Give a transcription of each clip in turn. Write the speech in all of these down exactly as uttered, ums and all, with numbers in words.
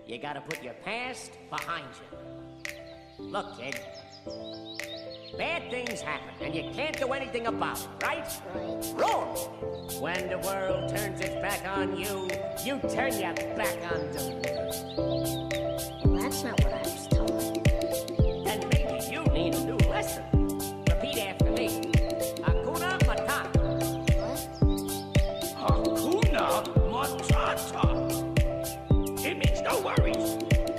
you gotta put your past behind you. Look, kid. Bad things happen, and you can't do anything about it, right? Right. Wrong! When the world turns its back on you, you turn your back on the world. Well, that's not what I was told. Then maybe you need a new lesson. Repeat after me. Hakuna Matata. What? Hakuna Matata. It means no worries.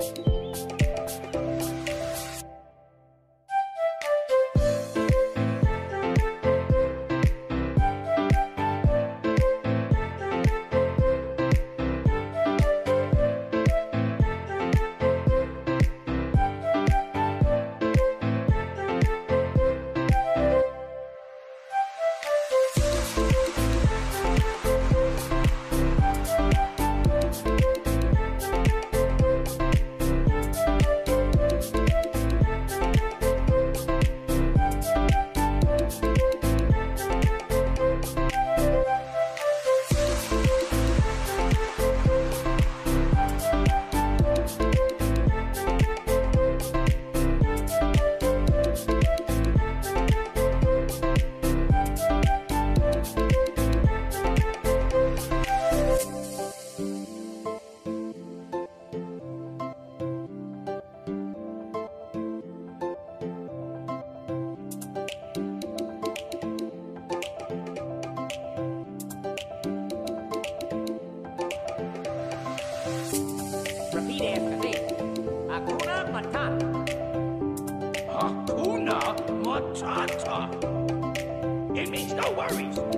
Repeat after me. Hakuna Matata. Hakuna Matata. It means no worries.